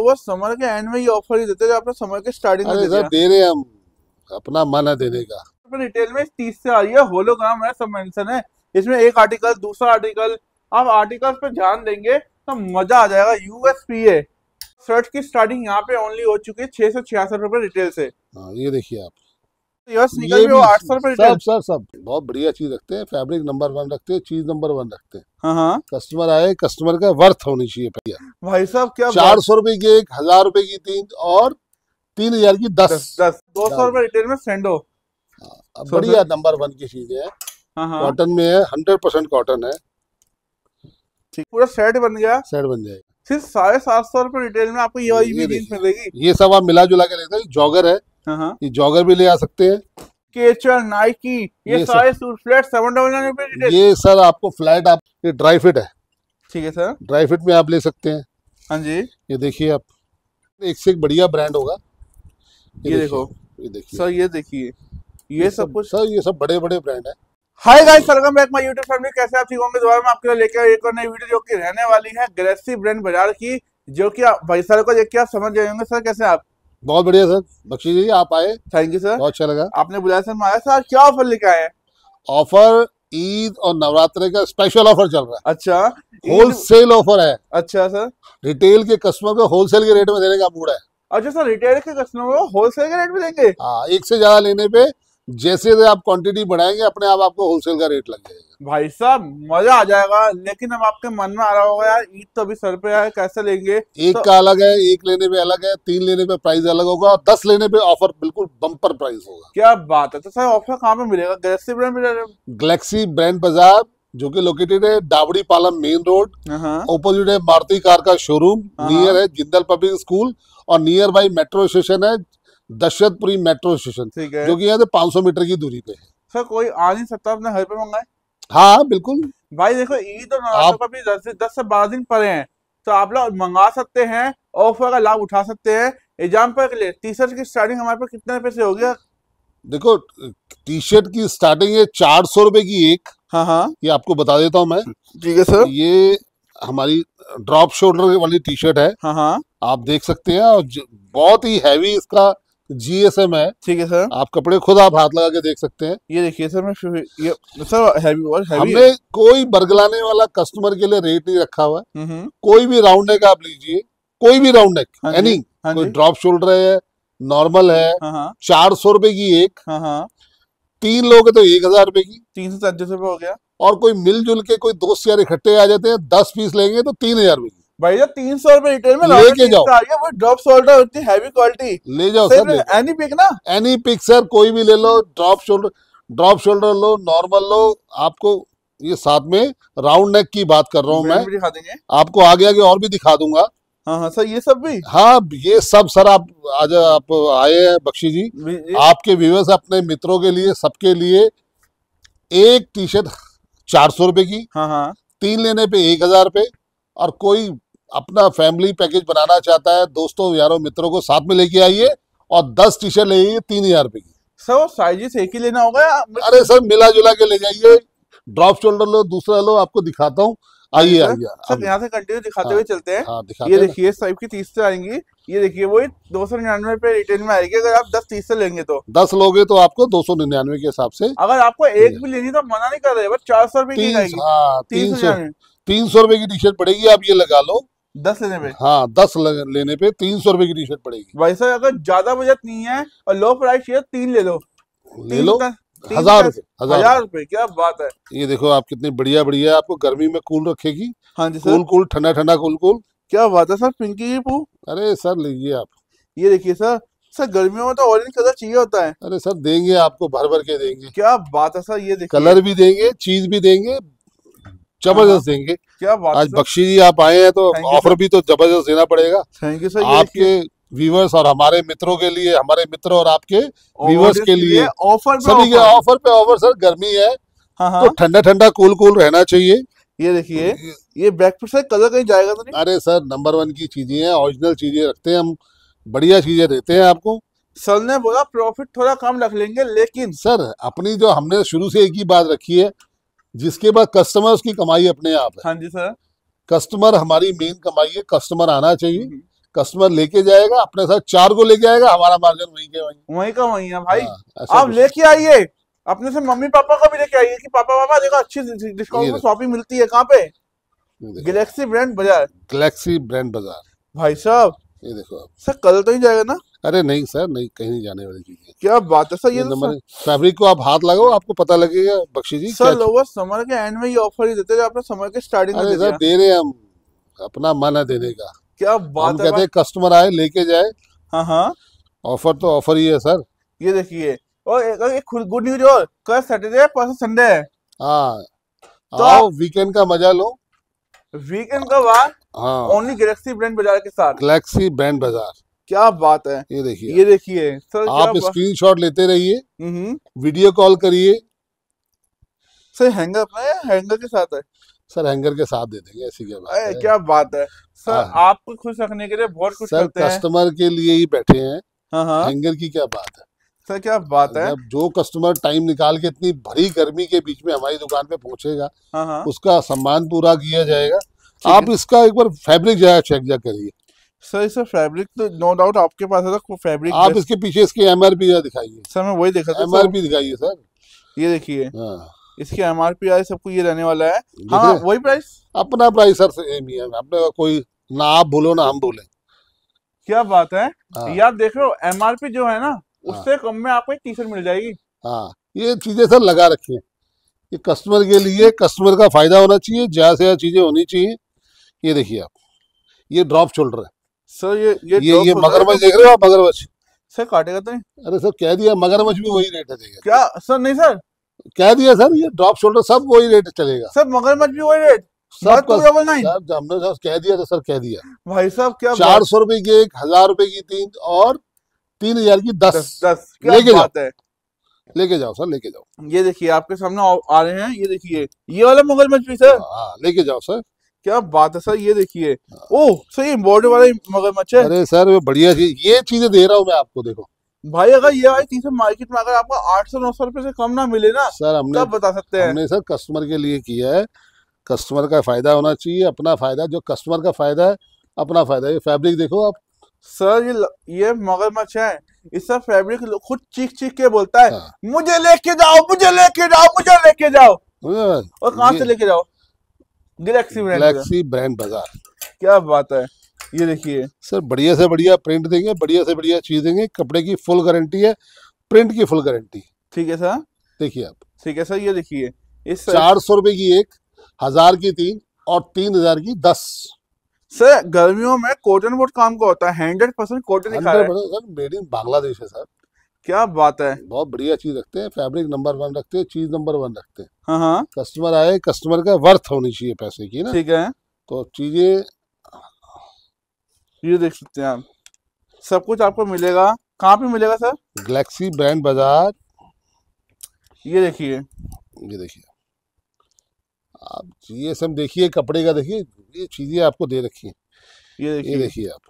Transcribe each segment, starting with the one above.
वो समर के एंड में ये ऑफर ही देते हैं जो आपने समर के स्टार्टिंग में अरे दिया। सर दे रहे हैं हम, अपना मन है देने का। रिटेल में 30 से आ रही है, होलोग्राम है, सब मेंशन है इसमें, एक आर्टिकल दूसरा आर्टिकल, आप आर्टिकल्स पे ध्यान देंगे तो मजा आ जाएगा। यूएसपी है, शर्ट की स्टार्टिंग यहाँ पे ओनली हो चुकी है 666 रुपए रिटेल से। हाँ ये देखिए आप, यार स्नीकर भी 800 रुपए रिटेल। सब बहुत बढ़िया चीज रखते हैं, फैब्रिक नंबर 1 रखते हैं, चीज नंबर 1 रखते हैं। हाँ कस्टमर आए, कस्टमर का वर्थ होनी चाहिए भैया। भाई साहब क्या 400 रुपए की एक, 1000 रुपए की 3 और 3000 की 10 200 रुपए रिटेल में सैंडो। बढ़िया नंबर 1 की चीजें है, कॉटन में है, 100% कॉटन है। ठीक, पूरा सेट बन गया, सेट बन जाएगा। सिर्फ 750 रुपए रिटेल में आपको ये जींस मिलेगी। ये सब आप मिला जुला के लेते हैं। जॉगर है, ये जॉगर भी ले आ सकते हैं। केचर, नाइकी, ये सारे सूट फ्लैट 799 रुपए रिटेल। ये सर आपको फ्लैट, आप ये ड्राई फिट है। ठीक है सर, ड्राई फिट में आप ले सकते हैं। हाँ जी, ये देखिए आप, एक से एक बढ़िया ब्रांड होगा। ये देखो, ये देखिए सर, ये देखिए, ये सब कुछ सर, ये सब बड़े बड़े ब्रांड है। Hi guys, welcome back my YouTube family. कैसे आप ठीक होंगे? दोबारा मैं आपके लिए लेकर एक और नई वीडियो जो कि रहने वाली है ग्रेसी ब्रांड बाजार की, जो कि भाई सर को देख के आप समझ जाएंगे। सर कैसे आप? बहुत बढ़िया सर, बख्शी जी आप आए, थैंक यू सर, बहुत अच्छा लगा। आपने बुलाया सर, मैं आया सर। क्या ऑफर लेके आए हैं? ऑफर ईद और नवरात्रि का स्पेशल ऑफर चल रहा है। अच्छा, होलसेल ऑफर है। अच्छा सर, रिटेल के कस्टमर को होलसेल के रेट में देने का मूड है। अच्छा सर, रिटेल के कस्टमर को होलसेल के रेट में देंगे? हाँ, एक से ज्यादा लेने पे जैसे आप क्वांटिटी बढ़ाएंगे अपने आप आपको होलसेल का रेट लग जाएगा। भाई साहब मजा आ जाएगा। लेकिन अब आपके मन में आ रहा होगा यार, ईद तो अभी सर पे है, कैसे लेंगे? एक का अलग है, एक लेने पे अलग है, 3 लेने पे प्राइस अलग होगा, और 10 लेने पे ऑफर बिल्कुल बम्पर प्राइस होगा। क्या बात है। तो सर ऑफर कहाँ पे मिलेगा? गैलेक्सी ब्रांड में? गैलेक्सी ब्रांड बाजार, जो कि लोकेटेड है Dabri Palam main road, opposite है मारुति कार का शोरूम, नियर है जिंदल पब्लिक स्कूल, और नियर बाई मेट्रो स्टेशन है दशरथपुरी मेट्रो स्टेशन, जो कि यहाँ से 500 मीटर की दूरी पे है। सर कोई आ नहीं सकता अपने घर पे मंगाए? हाँ बिल्कुल भाई देखो, ईद और नवरात्र का भी 10 से 12 दिन पड़े हैं, तो आप लोग मंगा सकते हैं, ऑफर का लाभ उठा सकते हैं। एग्जाम्पल के लिए टी शर्ट की स्टार्टिंग हमारे पास कितने रुपए से हो गया? देखो, टी शर्ट की स्टार्टिंग है 400 रुपए की एक। हाँ, ये आपको बता देता हूँ मैं। ठीक है सर, ये हमारी ड्रॉप शोल्डर वाली टी शर्ट है। हाँ, आप देख सकते हैं, और बहुत ही हैवी इसका जीएसएम है। ठीक है सर, आप कपड़े खुद आप हाथ लगा के देख सकते हैं। ये देखिए सर, मैं ये सर हैवी और हैवी हमने कोई बरगलाने वाला कस्टमर के लिए रेट नहीं रखा हुआ है। कोई भी राउंड नेक आप लीजिए, कोई भी राउंड नेक, एनी, कोई ड्रॉप शोल्डर है, नॉर्मल है, 400 रुपए की एक। 3 लोग तो 1000 रुपए की, 337 रुपए हो गया। और कोई मिलजुल के कोई दोस्त यार इकट्ठे आ जाते हैं, 10 पीस लेंगे तो 3000 रुपए की। भाई 300 रुपए रिटेल में लेके जाओ, वो ड्रॉप शोल्डर इतनी हैवी क्वालिटी, ले जाओ सर। एनी पिक ना, एनी पिक सर, कोई भी ले लो। ड्रॉप शोल्डर लो, नॉर्मल लो। आपको ये साथ में राउंड नेक की बात कर रहा हूँ मैं, दिखा देंगे आपको आगे आगे और भी दिखा दूंगा। हाँ सर, ये सब भी, हाँ ये सब सर। आप आज आप आए हैं बख्शी जी, आपके व्यूअर्स, अपने मित्रों के लिए, सबके लिए एक टी शर्ट 400 रुपए की, 3 लेने पे 1000 रुपए। और कोई अपना फैमिली पैकेज बनाना चाहता है, दोस्तों यारों मित्रों को साथ में लेके आइए, और 10 टी शर्ट ले 3000 रुपए की। सर साइज एक ही लेना होगा? अरे सर मिला जुला के ले जाइए। ड्रॉप शोल्डर लो, दूसरा लो, आपको दिखाता हूँ। आइए सर, यहाँ से कंटिन्यू दिखाते हुए चलते हैं। दिखाते ये देखिए, इस टाइप की 30 से आएंगी। ये देखिए, वही 299 रुपए रिटेल में आएगी। अगर आप 10 30 से लेंगे तो 10 लोगे तो आपको 299 के हिसाब से। अगर आपको एक भी लेनी तो मना नहीं कर रहे, बस 400 रुपए की आएगी। 300 रुपए की टी शर्ट पड़ेगी, आप ये लगा लो 10 लेने पे। हाँ, 10 लेने पे 300 रुपए की टी शर्ट पड़ेगी। भाई सर अगर ज्यादा बजट नहीं है और लो प्राइस चाहिए, 3 ले लो, 1000 रुपए। क्या बात है। ये देखो आप, कितनी बढ़िया बढ़िया, आपको गर्मी में कूल रखेगी। हाँ जी सर, कूल, ठंडा ठंडा कूल। क्या बात है सर, पिंकी पू। अरे सर लीजिए आप, ये देखिए सर, गर्मियों में तो ऑरेंज कलर चाहिए होता है। अरे सर देंगे आपको, भर भर के देंगे। क्या बात है सर, ये देखिए, कलर भी देंगे, चीज भी देंगे, जबरदस्त देंगे। क्या बात। आज बख्शी जी आप आए हैं तो ऑफर भी तो जबरदस्त देना पड़ेगा। Thank you sir. आपके व्यूवर्स और हमारे मित्रों के लिए, हमारे मित्र और आपके व्यूवर्स के लिए ऑफर, सभी के ऑफर पे ऑफर। सर गर्मी है तो ठंडा ठंडा कूल रहना चाहिए। ये देखिए, ये बैक पर से कलर कहीं जाएगा तो नहीं? अरे सर नंबर 1 की चीजें हैं, ओरिजिनल चीजें रखते हैं हम, बढ़िया चीजें देते हैं आपको। सर ने बोला प्रॉफिट थोड़ा कम रख लेंगे, लेकिन सर अपनी जो हमने शुरू से एक ही बात रखी है, जिसके बाद कस्टमर उसकी कमाई अपने आप है। हाँ जी सर, कस्टमर हमारी मेन कमाई है, कस्टमर आना चाहिए, कस्टमर लेके जाएगा, अपने साथ 4 को लेके आएगा, हमारा मार्जिन वहीं का वहीं है भाई। ऐसा आप लेके आइए अपने से, मम्मी पापा को भी लेके आइए कि पापा पापा देखो अच्छी डिस्काउंट में शॉपिंग मिलती है। कहाँ पे? Galaxy brand Bazaar. Galaxy brand Bazaar भाई साहब, ये देखो आप। सर कल तो ही जाएगा ना? अरे नहीं सर, नहीं, कहीं नहीं जाने वाली चीज है। क्या बात है सर, ये नंबर फैब्रिक को आप हाथ लगाओ, आपको पता लगेगा बख्शी जी। सर लोग समर के एंड में ये ऑफर ही देते हैं जो आपने समर के स्टार्टिंग में सर दे रहे हैं हम, अपना मन है देने का। क्या बात हम है, कहते हैं कस्टमर आए लेके जाए। हाँ हाँ, ऑफर तो ऑफर ही है सर। ये देखिए, और एक गुड न्यूज और, कल सैटरडे है, परसों संडे है। हाँ, तो आओ वीकेंड का मजा लो। वीकेंड का बाद हाँ, ओनली गैलेक्सी ब्रांड बाजार के साथ। गैलेक्सी ब्रांड बाजार, क्या बात है। ये देखिए, ये देखिए सर, आप स्क्रीनशॉट लेते रहिए, वीडियो कॉल करिए। सर हैंगर अपना है, हैंगर के साथ है सर, हैंगर के साथ दे देंगे, ऐसी क्या बात है। क्या बात है सर, आपको खुश रखने के लिए बहुत कुछ करते हैं। कस्टमर के लिए ही बैठे हैं। हाँ, हैंगर की क्या बात है सर, क्या बात है। जब जो कस्टमर टाइम निकाल के इतनी भरी गर्मी के बीच में हमारी दुकान पे पहुंचेगा, उसका सम्मान पूरा किया जाएगा। आप इसका एक बार फैब्रिक जो है चेक करिए सर। सर फैब्रिक तो नो डाउट आपके पास है, तो फैब्रिक आप इसके पीछे इसकी एमआरपी दिखाइए सर। मैं वही देखा था, एमआरपी दिखाइए सर। ये देखिए, इसकी एमआरपी आई, सबको ये रहने वाला है। हाँ, वही प्राइस, अपना प्राइस सर सेम ही है, अपने कोई ना आप बोलो ना हम बोले। क्या बात है। ये आप देख रहे हो, एमआरपी जो है ना, उससे कम में आपको एक टी शर्ट मिल जाएगी। हाँ, ये चीजें सर लगा रखिए, ये कस्टमर के लिए, कस्टमर का फायदा होना चाहिए, ज्यादा से ज्यादा चीजें होनी चाहिए। ये देखिए आप, ये ड्रॉप शोल्डर है सर। ये मगरमच्छ देख रहे हो आप, मगरमच्छ सर काटेगा तो नहीं? अरे सर कह दिया, मगरमच्छ भी वही रेट है देगा क्या सर? नहीं सर, कह दिया सर, ये ड्रॉप शोल्डर सब वही रेट चलेगा सर, मगरमच्छ भी वही रेट सब। हमने सर कह दिया, तो सर कह दिया भाई साहब। क्या 400 रुपए की एक, 1000 रुपए की 3 और 3000 की 10 लेके जाओ, लेके जाओ सर, लेके जाओ। ये देखिए आपके सामने आ रहे हैं, ये देखिए ये वाला मगरमच्छ भी सर। लेके जाओ सर। क्या बात है सर, ये देखिए। ओह सर, ये बॉर्डर वाला मगरमच्छ है। अरे सर वो बढ़िया चीज, ये चीजें दे रहा हूँ मैं आपको। देखो भाई, अगर ये वाली चीजें मार्केट में अगर आपको 800-900 रुपए से कम ना मिले ना सर, हमने तब बता सकते हैं। हमने सर कस्टमर के लिए किया है, कस्टमर का फायदा होना चाहिए, अपना फायदा, जो कस्टमर का फायदा है अपना फायदा। ये फैब्रिक देखो आप सर, ये मगरमच्छ है, इसका फैब्रिक खुद चीख चीख के बोलता है, मुझे लेके जाओ, मुझे लेके जाओ, मुझे लेके जाओ। और कहाँ से लेके जाओ? गैलेक्सी ब्रांड बाजार। क्या बात है। ये देखिए सर, बढ़िया से बढ़िया प्रिंट देंगे, बढ़िया से बढ़िया चीज देंगे, कपड़े की फुल गारंटी है, प्रिंट की फुल गारंटी। ठीक है सर, देखिए आप। ठीक है सर, ये देखिए, इस 400 रुपए की एक, 1000 की 3 और 3000 की 10। सर गर्मियों में कॉटन बहुत काम का होता है, 100% कॉटन ही है सर, मेड इन बांग्लादेश है सर। क्या बात है। बहुत बढ़िया चीज रखते हैं, फैब्रिक नंबर 1 रखते हैं, चीज नंबर 1 रखते हैं। हाँ, कस्टमर आए, कस्टमर का वर्थ होनी चाहिए पैसे की ना। ठीक है, तो चीजें ये देख सकते हैं आप, सब कुछ आपको मिलेगा। कहाँ पे मिलेगा सर? गैलेक्सी ब्रांड बाजार। ये देखिए, ये देखिए आप, ये सब देखिए, कपड़े का देखिए, ये चीजें आपको दे रखी है। ये देखिए आप,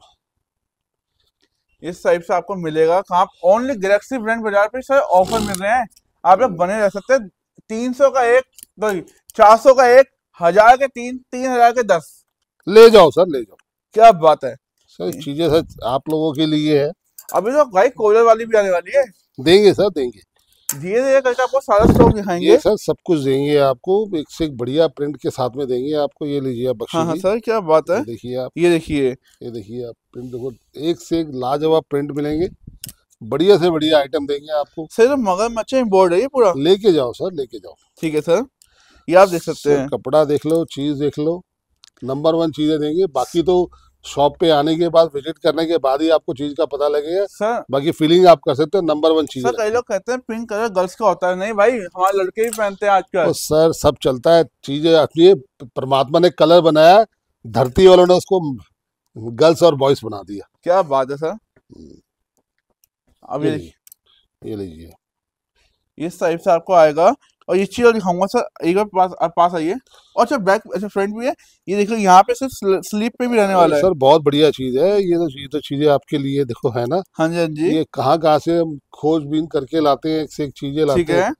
इस टाइप से आपको मिलेगा। कहाँ? ओनली गैलेक्सी ब्रांड बाजार पे सर ऑफर मिल रहे हैं, आप लोग बने रह सकते हैं। 300 का एक, 400 का एक, 1000 के 3, 3000 के 10। ले जाओ सर, ले जाओ। क्या बात है सर, चीजें सर आप लोगों के लिए है। अभी तो भाई कॉलर वाली भी आने वाली है। देंगे सर, देंगे, धीरे धीरे करके आपको सारा स्टॉक दिखाएंगे। ये सर सब कुछ देंगे आपको, एक से एक बढ़िया प्रिंट के साथ में देंगे आपको। ये लीजिए आप बख्शी। हाँ सर, क्या बात है। देखिए आप, ये देखिए, ये देखिए आप, प्रिंट देखो, एक से एक लाजवाब प्रिंट मिलेंगे, बढ़िया से बढ़िया आइटम देंगे आपको। सर मगरमच्छ बोर्ड है ये पूरा। लेके जाओ सर, लेके जाओ। ठीक है सर, ये आप देख सकते हैं। कपड़ा देख लो, चीज देख लो, नंबर 1 चीजें देंगे। बाकी तो शॉप पे आने के बाद, विजिट करने के बाद ही आपको चीज का पता लगेगा सर। बाकी फीलिंग आप कर सकते हैं, नंबर 1 चीज। सर कई लोग कहते हैं पिंक कलर गर्ल्स का होता है, नहीं भाई, हमारे लड़के भी पहनते हैं आजकल। तो सर सब चलता है, चीजें अपनी, परमात्मा ने कलर बनाया, धरती वालों ने उसको गर्ल्स और बॉयज बना दिया। क्या बात है सर। अब ये लीजिए, इस टाइप से आपको आएगा। और ये चीज और दिखाऊंगा सर, एक बार पास आइए। और अच्छा बैक, अच्छा फ्रंट भी है, ये देखो यहाँ पे सिर्फ स्लीप पे भी रहने वाला है सर। बहुत बढ़िया चीज है ये तो चीजें आपके लिए देखो, है ना। हाँ जी, हाँ जी। ये कहाँ से हम खोजबीन करके लाते हैं, एक से एक चीजें लाते हैं।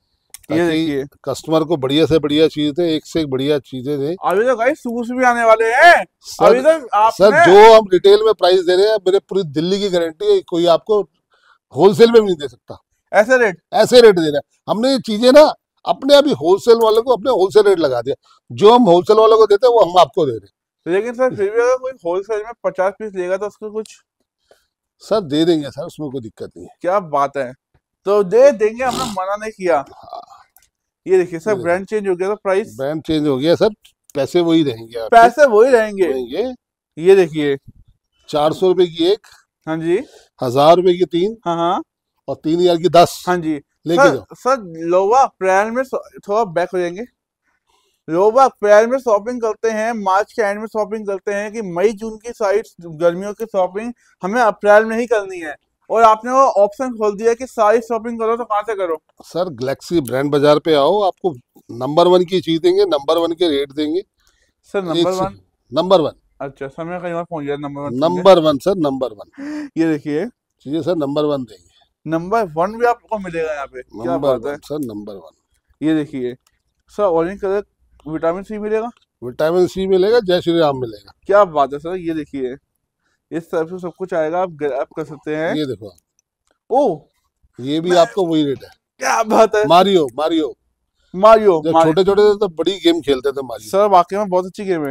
ये देखिए कस्टमर को बढ़िया से बढ़िया चीज दे, एक से एक बढ़िया चीजें दे। अभी तो गाइस शूज भी आने वाले हैं अभी तो सर जो हम रिटेल में प्राइस दे रहे हैं, मेरे पूरी दिल्ली की गारंटी है, कोई आपको होलसेल में भी नहीं दे सकता। ऐसे रेट दे रहे हैं हमने। ये चीजें ना अपने अभी होलसेल वालों को अपने होलसेल रेट लगा दिया, जो हम होलसेल वालों को देते हैं वो हम आपको दे रहे हैं। लेकिन सर फिर भी अगर कोई होलसेल में 50 पीस लेगा तो उसको कुछ सर दे देंगे सर, उसमें कोई दिक्कत नहीं है। क्या बात है, तो दे देंगे, हमने मना नहीं किया। ये देखिए सर ब्रांड चेंज हो गया, तो प्राइस ब्रांड चेंज हो गया सर, पैसे वही रहेंगे, पैसे वही रहेंगे। ये देखिए 400 रुपए की एक, हाँ जी, 1000 रुपए की 3, हाँ, और 3000 की 10। हाँ जी। लेके जाओ सर लोवा अप्रैल में थोड़ा बैक हो जाएंगे। लोग अप्रैल में शॉपिंग करते हैं, मार्च के एंड में शॉपिंग करते हैं कि मई जून की सारी गर्मियों की शॉपिंग हमें अप्रैल में ही करनी है, और आपने वो ऑप्शन खोल दिया कि सारी शॉपिंग करो, तो कहाँ से करो? सर गैलेक्सी ब्रांड बाजार पे आओ, आपको नंबर 1 की चीज देंगे, नंबर 1 के रेट देंगे। Sir number 1। अच्छा सर, मैं कहीं और पहुंच गया। Number 1 sir, number 1। ये देखिए चीजें सर नंबर 1 देंगे। नंबर 1 भी आपको मिलेगा यहाँ पे, क्या बात है सर, नंबर 1। ये देखिए sir orange colour, vitamin C मिलेगा, विटामिन सी मिलेगा, जय श्री राम मिलेगा। क्या बात है सर। ये देखिए इस तरफ से सब कुछ आएगा, आप कर सकते हैं। ये देखो, ओ ये भी आपको वही रेट है। क्या बात है। मारियो जब छोटे छोटे थे तो बड़ी गेम खेलते थे मारियो। सर वाकई में बहुत अच्छी गेम है।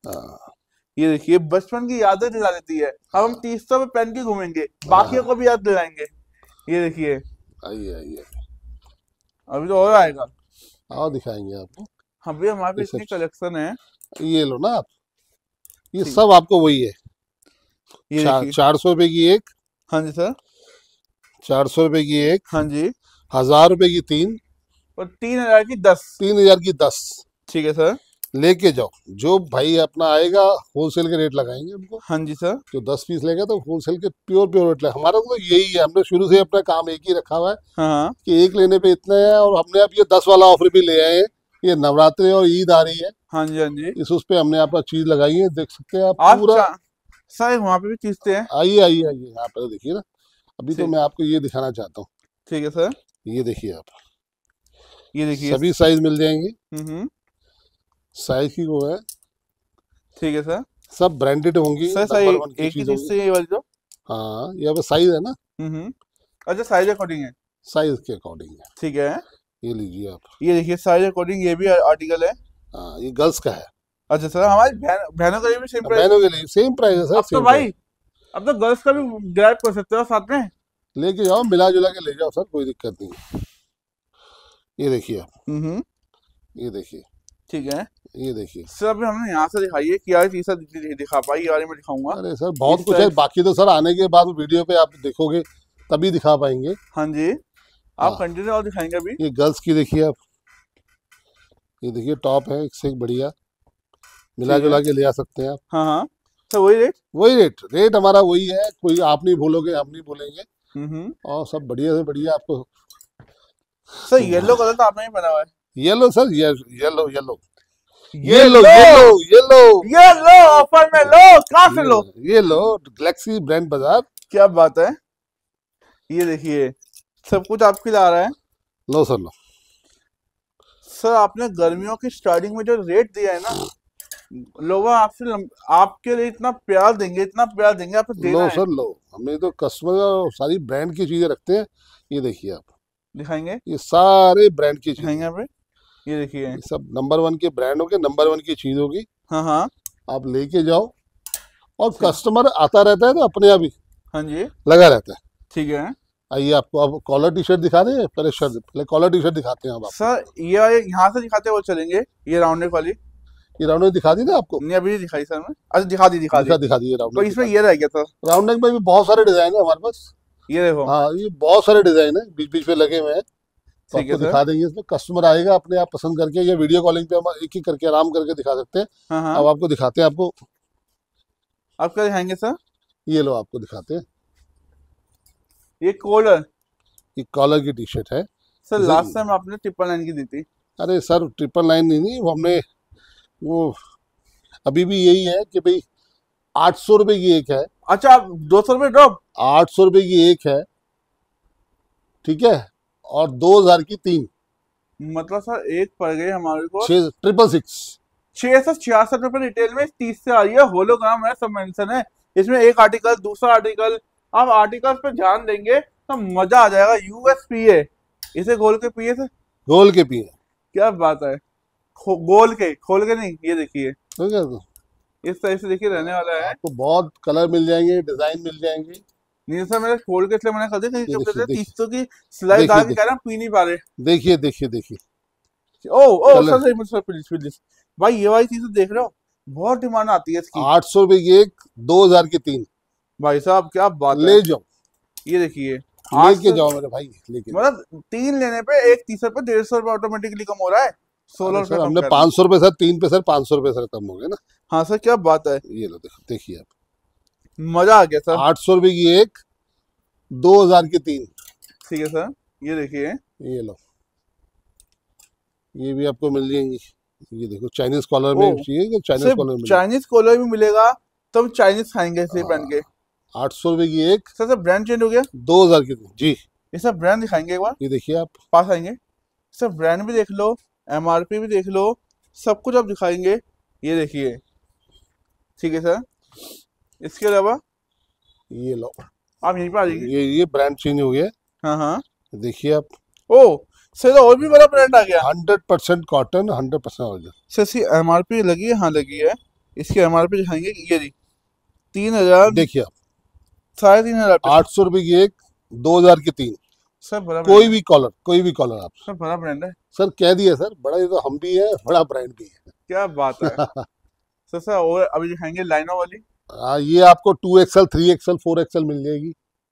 ये देखिए बचपन की यादें दिला देती है। अब हम 300 पे पहन के घूमेंगे, बाकियों को भी याद दिलाएंगे। ये देखिए आइए अभी तो और आएगा, आओ दिखाएंगे आपको। अभी हमारे पास इतनी कलेक्शन है। ये लो ना आप, ये सब आपको वही है। ये 400 रुपए की एक, हाँ जी सर, 400 रुपए की एक, हाँ जी, 1000 रुपए की 3, और 3000 की 10। 3000 की 10। ठीक है सर, लेके जाओ। जो भाई अपना आएगा होलसेल के रेट लगाएंगे उनको। हाँ जी सर, जो 10 पीस लेगा तो होलसेल के प्योर रेट लगा। हमारा तो यही है, हमने शुरू से अपना काम एक ही रखा हुआ है। हाँ, कि एक लेने पे इतना है, और हमने अब ये 10 वाला ऑफर भी ले आए हैं। ये नवरात्रि और ईद आ रही है, हाँ जी, हाँ जी, इस उस पे हमने आपका चीज लगाई है, देख सकते हैं आप पूरा। सर वहाँ पे भी चीजते हैं। आइए यहाँ पर देखिए ना। अभी तो मैं आपको ये दिखाना चाहता हूँ। ठीक है सर, ये देखिए आप, ये देखिए सभी साइज मिल जाएंगे। साइज की वो है। ठीक है सर, सब ब्रांडेड होंगी। सर एक ही चीज से ये वाली तो, हाँ ये अब साइज है ना। अच्छा साइज अकॉर्डिंग है, साइज के अकॉर्डिंग है। ठीक है, ये लीजिए आप। ये देखिए साइज अकॉर्डिंग, ये भी आर्टिकल है। हाँ ये गर्ल्स का है। अच्छा सर, हमारी बहनों का भी सेम प्राइस? बहनों के लिए सेम प्राइस है सर। अब तो भाई अब तो गर्ल्स का भी ग्रैब कर सकते हो साथ में। लेके जाओ, मिला जुला के ले जाओ सर, कोई दिक्कत नहीं। ये देखिए आप, ये देखिए, ठीक है, ये देखिए सर। अभी हमने यहाँ से दिखाई है, क्या चीज दिखा पाई, ये वाले में दिखाऊंगा। अरे सर बहुत कुछ है बाकी, तो सर आने के बाद वीडियो पे आप देखोगे तभी दिखा पाएंगे। हाँ जी, आप कंटिन्यू और दिखाएंगे अभी। ये गर्ल्स की देखिए आप, ये देखिए टॉप है, एक से एक बढ़िया, मिला जुला के ले आ सकते हैं आप। हाँ सर, वही रेट हमारा वही है, कोई आप नहीं भूलोगे, हम नहीं भूलेंगे। और सब बढ़िया से बढ़िया आपको। सर येलो कलर तो आपने ही बना हुआ है। येलो सर, येलो ऑफर में लो, कहाँ से लो? ये लो गैलेक्सी ब्रांड बाजार। क्या बात है, ये देखिए सब कुछ आपके लिए आ रहा है। लो सर, लो सर। आपने गर्मियों की स्टार्टिंग में जो रेट दिया है ना, लोग आपके लिए इतना प्यार देंगे, आपको देना लो सर, लो। हमें तो कस्टमर सारी ब्रांड की चीजें रखते हैं। ये देखिए आप, दिखाएंगे, ये सारे ब्रांड की चीजें यहाँ पे। ये देखिए ये सब नंबर 1 के ब्रांड होंगे, नंबर 1 की चीज होगी। हाँ, आप लेके जाओ, और कस्टमर आता रहता है तो अपने आप ही हाँ जी लगा रहता है। ठीक है, आइए आपको अब कॉलर टी शर्ट दिखा दें, पहले कॉलर टी शर्ट दिखाते हैं अब आप। सर ये यहाँ से दिखाते वो चलेंगे, ये राउंड नेक वाली। ये राउंड नेक दिखा दी ना आपको? नहीं अभी नहीं दिखाई सर मैं। अच्छा दिखा दी राउंड नेक। इसमें ये रह गया था, राउंड नेक में भी बहुत सारे डिजाइन है हमारे पास। ये देखो, हाँ ये बहुत सारे डिजाइन है, बीच बीच में लगे हुए हैं, तो ठीक आपको है दिखा देंगे। इसमें कस्टमर आएगा अपने आप पसंद करके, या वीडियो कॉलिंग पे हम एक ही करके आराम करके दिखा सकते हैं। अब आपको दिखाते हैं। आपको आप क्या दिखाएंगे सर? ये लो आपको दिखाते हैं। ये कॉलर, ये कॉलर की टी शर्ट है सर। लास्ट टाइम आपने 999 की दी थी। अरे सर 999 नहीं, वो हमने वो अभी भी यही है कि भाई 800 रुपए की एक है। अच्छा, आप 200 रुपए ड्रॉप? 800 रुपए की एक है, ठीक है, और 2000 की 3। मतलब सर एक पड़ गई हमारे को 6,666। 666 रुपए रिटेल में 30 से आ रही है। होलोग्राम है, सब मेंशन है इसमें। एक आर्टिकल दूसरा आर्टिकल, आप आर्टिकल पे ध्यान देंगे तो मजा आ जाएगा। यूएसपीए, इसे गोल के पिए थे, गोल के पिए, क्या बात है। गोल के, खोल के नहीं, ये देखिए तो इस तरह से देखिए रहने वाला है। आपको बहुत कलर मिल जाएंगे, डिजाइन मिल जाएंगे। नहीं सर, मैंने खोल के इसलिए मना कर दिया ये देखिए, 300 की सिलाई डाल के कह रहा पी नहीं पा रहे। देखिए देखिए देखिए, ओ सर प्लीज प्लीज भाई, ये वाली चीज देख रहे हो, बहुत डिमांड आती है इसकी। 800 रुपए की एक, 2000 की 3। भाई साहब क्या बात ले है, जाओ, ये देखिए लेके जाओ मेरे भाई, लेके जाओ। मतलब 3 लेने पे एक 30 रुपए, 150 रुपए ऑटोमेटिकली कम हो रहा है। 16 रुपए सर कम हमने कर 500 रुपए सर, 3 पे सर 500 रुपए सर कम हो गए ना। हाँ सर क्या बात है, ये लो, देखो देखिए आप, मजा आ गया सर। 800 रुपए की एक, 2000 की 3। ठीक है सर, ये देखिए ये लो, ये भी आपको मिल जाएंगी। ये देखो चाइनीज कॉलर में चाहिए, चाइनीज कॉलर में चाइनीज कॉलर भी मिलेगा, तो हम चाइनीज खाएंगे इसे पहन के। 800 रुपए की एक, सर ब्रांड चेंज हो गया, 2000 की 3 जी। ये सब ब्रांड दिखाएंगे एक बार, ये देखिए आप, पास आएंगे सर, ब्रांड भी देख लो, एमआरपी भी देख लो, सब कुछ आप दिखाएंगे। ये देखिए, ठीक है सर। इसके अलावा ये लो, आप यहीं पर आ जाइए। ये ब्रांड चेंज हो गया। हाँ हाँ, देखिए आप, ओ सर और भी बड़ा ब्रांड आ गया। 100% कॉटन, 100% ऑर्जिनल। सर इसकी एमआरपी लगी है, हाँ लगी है। इसकी एमआरपी दिखाएंगे, ये जी 3000, देखिए आप, 3500। 800 रुपए की एक, 2000 की 3। सर बड़ा कोई भी कॉलर, कोई भी कॉलर आप, सर बड़ा ब्रांड है, सर कह दिया सर, बड़ा ये तो हम भी है, बड़ा ब्रांड भी है। क्या बात है। सर और अभी दिखाएंगे लाइनों वाली। ये आपको 2XL, 3XL, 4XL मिल जाएगी।